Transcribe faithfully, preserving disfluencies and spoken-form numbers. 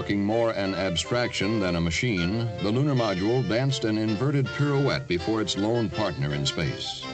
looking more an abstraction than a machine, the lunar module danced an inverted pirouette before its lone partner in space.